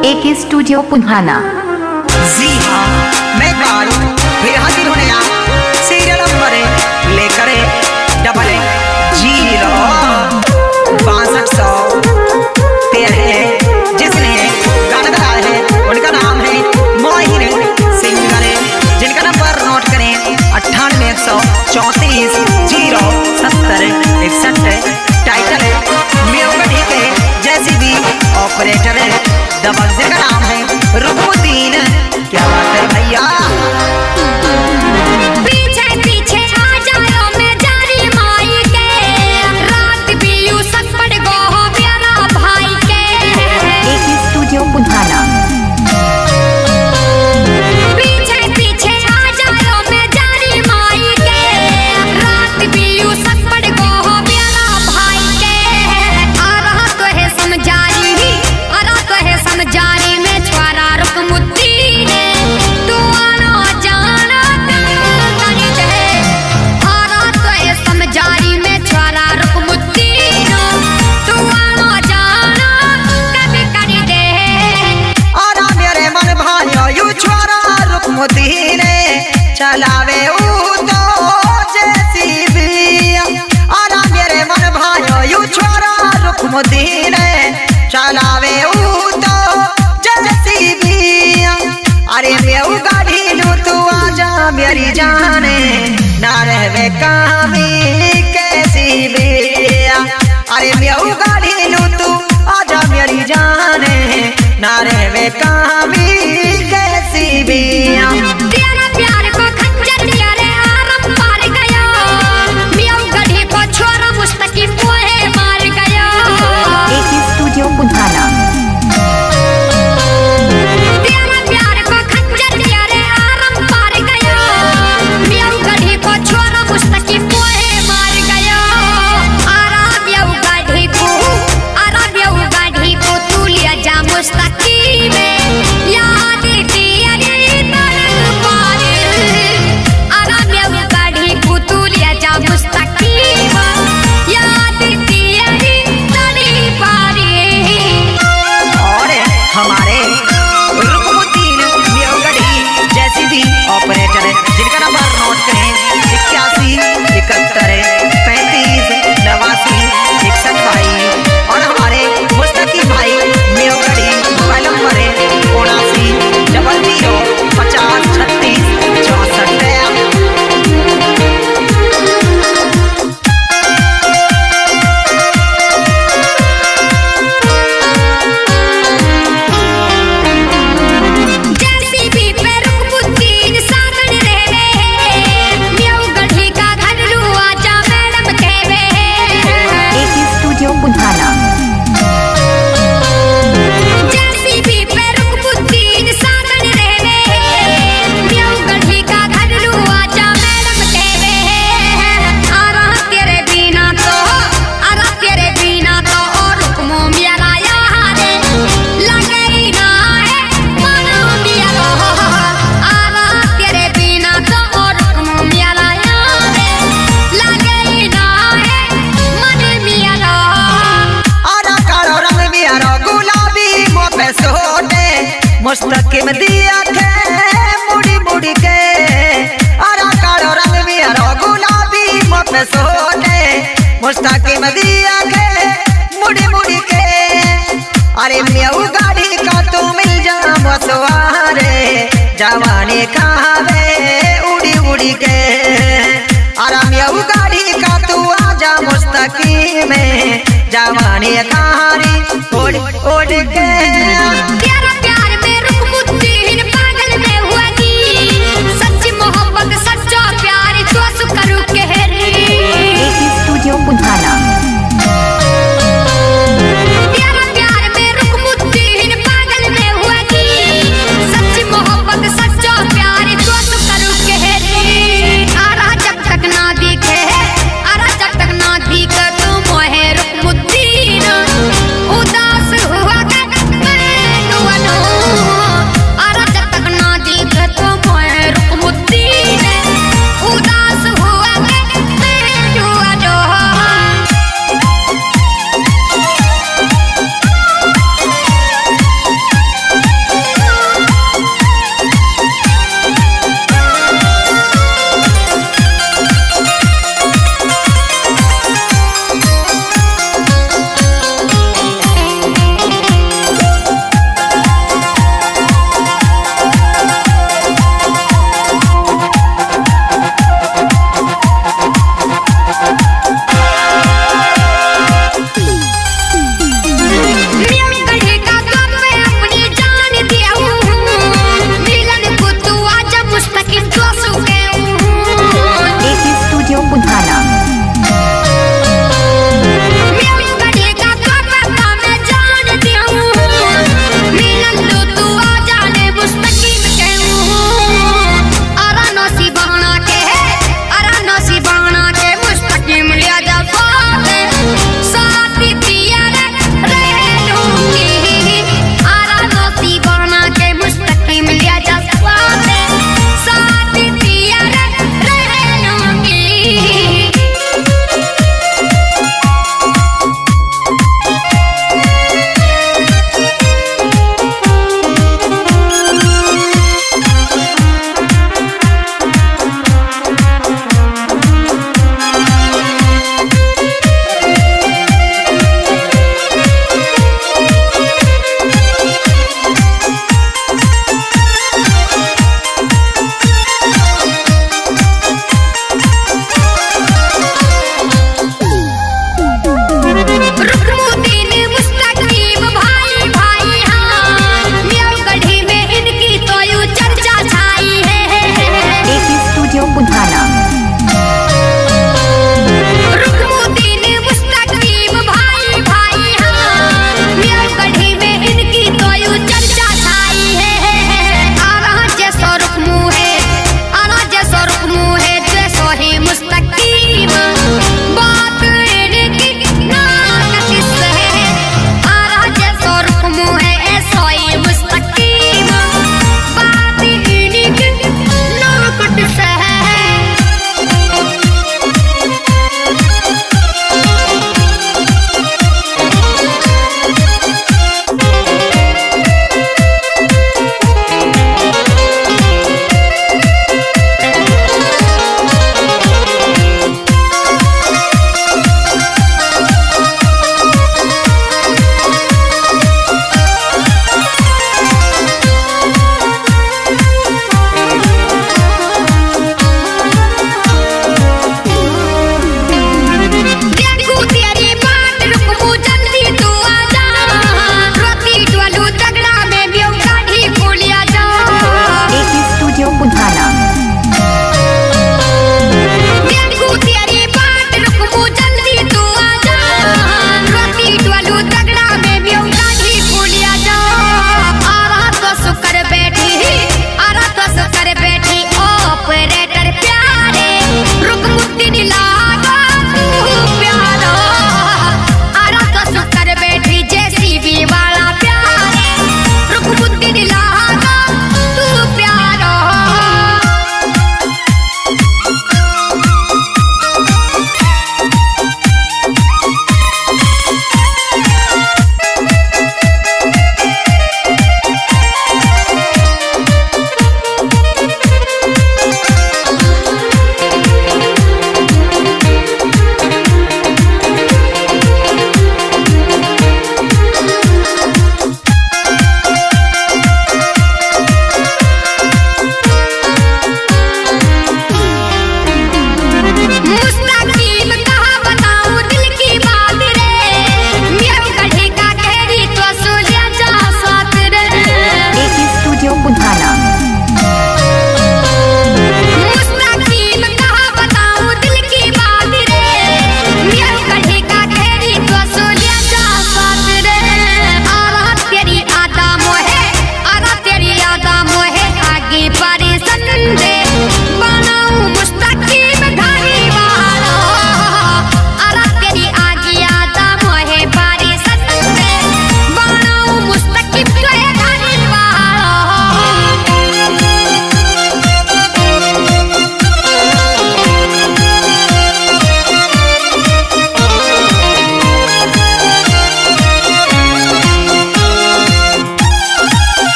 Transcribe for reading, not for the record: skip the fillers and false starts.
एक स्टूडियो पुन्हाना। जी हाँ, मैं गाड़ी फिर हाजिर होने सीरियल नंबर लेकर 006213 जिसने गाना गाया है उनका नाम है मोहिन सिंगर, जिनका नंबर नोट करें 9834307061। टाइटल है म्यूजिक के जैसी भी ऑपरेटर है दबंग, जिनका नाम है रुकमुद्दीन। क्या बात है भैया, पीछे पीछे आ जाओ मैं जारी माई के, रात भी यूं सक पड़ गो हो प्यारा भाई के। एक स्टूडियो पुन्हाना। पीछे पीछे आ जाओ मैं जारी माई के, रात भी यूं सक पड़ गो हो प्यारा भाई के। आ रहा तो है समझारी, आ रहा तो है समझारी में छुआरा रुकमुद्दीन। तू आना जाना करी दे, आ रहा तो है समझारी में छुआरा रुकमुद्दीन। तू आना जाना कभी करी दे। आरा मेरे मन भाइयों यू छोरा रुकमुद्दीन चलावे ऊ तो जेसीबी। आरा मेरे मन भाइयों यू छोरा रुकमुद्दीन चलावे ऊ तो जेसीबी। अरे मैं गाड़ी लू तू आजा मेरी जाने, ना रहवे कामी कैसी भी। अरे मैं गाड़ी लू तू आजा मेरी जाने, ना रहवे कामी कैसी भी। तेरा प्यार को खंजर दिया रे आरम पार गया, मियाँ गढ़ी को छोरा मुस्तकी पोहे मार गया। एक स्टूडियो पुन्हाना। तेरा प्यार को खंजर दिया रे आरम पार गया, मियाँ गढ़ी को छोरा मुस्तकी पोहे मार गया। आराम यऊ गाढ़ी को तू लिया जा मुस्तकी में, याद दिया रे तरन पारे। आराम यऊ गाढ़ी को तू लिया जा मुस्तकी में, याद दिया रे तड़ी पारे। और हमारे रुकमुद्दीन म्यूजिक जैसी भी ऑपरेटर है, जिनका नंबर नोट करें 8171358961 भाई। और हमारे मुस्तकी भाई म्यूजिक मोबाइल नंबर है 7900503664। जेसीबी पे रुकमुद्दीन सागन रहवे, म्याऊ गढ़ी का घर लू आजा मैडम कहवे। एक स्टूडियो पुन्हाना। जेसीबी पे रुकमुद्दीन सागन रहवे, म्याऊ गढ़ी का घर लू आजा मैडम कहवे। आ रहा तेरे बिना तो, आ रहा तेरे बिना तो और रुकमो मेरा यारे लगे ही ना है मनो मेरा। आ रहा तेरे बिना तो और रुकमो मेरा यारे लगे ही ना है मन मेरा। आरा कालो रंग बियारो गुलाबी मो पे सोटे, मुस्तकिम दिया थे मुड़ी मुड़ी के। आरा कालो रंग बियारो गुलाबी मो पे सोटे, मुस्तकिम दिया थे मुड़ी मुड़ी के। अरे म्याऊ गाड़ी का तू मिल जा मसवारे, जवानी खावे उड़ी उड़ी के। अरे म्याऊ गाड़ी का तू आजा मुस्तकी में, जवानी खारी उड़ उड़ के।